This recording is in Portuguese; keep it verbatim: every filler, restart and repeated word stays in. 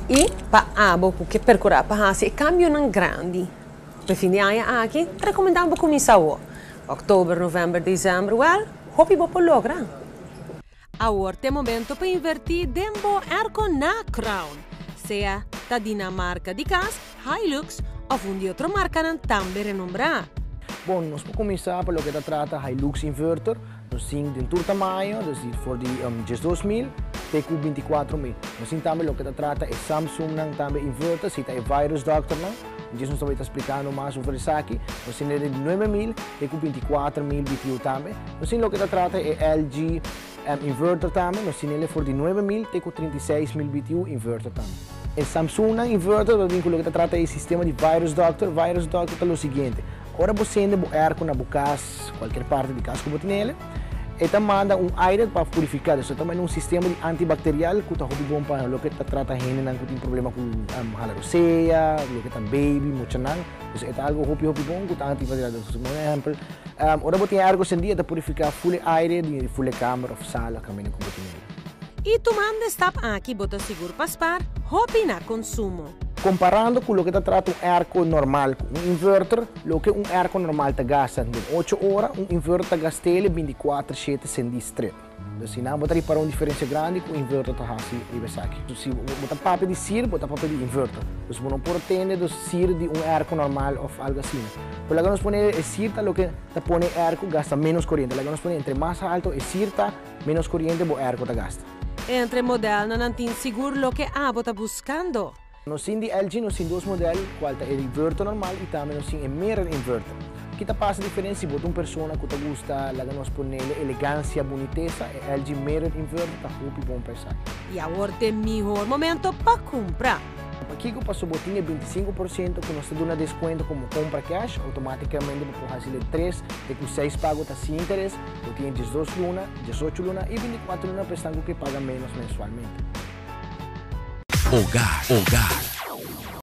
E pa abo que percorrer para hasi e cambio nan grandi. Per fin di anno aqui, recomendavo começar o. Oktober, november, dezembro, well, hopi bo por logra. Agora tem momento para invertir dembo erco na Crown. Seja da Dinamarca di casa, Hilux ou um de outra marca não também renombrada. Bom, nós vamos começar pelo que trata Hilux Inverter. Nós temos de turta maio, desde for de um, dois mil, T Q vinte e quatro mil. Nós temos também o que trata é Samsung não também Inverter, se é Virus Doctor não. Nós estamos explicando mais sobre isso aqui. Nós temos de nove mil, T Q vinte e quatro mil B T U também. Nós temos o que trata é L G um, Inverter também. Nós temos for de nove mil, T Q trinta e seis mil B T U Inverter também. E Samsung não Inverter, o que trata é o sistema de Virus Doctor. Virus Doctor é o seguinte. Agora você anda o ar na casa, qualquer parte de casa que você tem, e também manda um aire para purificar. Isso também é um sistema de antibacterial que está muito bom para o que trata gente que tem problema com um, roceia, o que tem baby, muito não. Isso é algo muito muito bom que está antibacterial. Por exemplo, agora você tem algo sem dia para purificar full aire de full câmara ou sala também com você tem. E tu manda estar aqui, bota seguro para spar, hobby na consumo. Comparando com o que trata um arco normal, um inverter, o que um arco normal te gasta em oito horas, um inverter gasta vinte e quatro sete sem distrito. Então, se não, você para uma diferença grande com o inverter te hasi riba aqui. Então, se você papo de sir, você papo de inverter. Então, se você não pode ter de sir de um arco normal ou algo assim. Quando nós põe o sir, o que te põe arco gasta menos corrente. Quando nós põe entre mais alto e sir, menos corrente o arco te gasta. Entre modelo não tem seguro o que a você está buscando. Nós temos de L G, nós temos dois modelos, qual é o inverter normal e também nós temos o mirror inverter. O que passa a diferença se você é uma pessoa que gosta de nós pôr elegância, boniteza, o L G mirror inverter está muito bom para isso. E agora tem o melhor momento para comprar. Aqui que passou botinha vinte e cinco por cento, que nós temos um desconto como compra cash, automaticamente você pode fazer três, tem seis pagos sem interesse, você tem dezoito lunas, dezoito lunas e vinte e quatro lunas para que paga menos mensualmente. Hogar, hogar.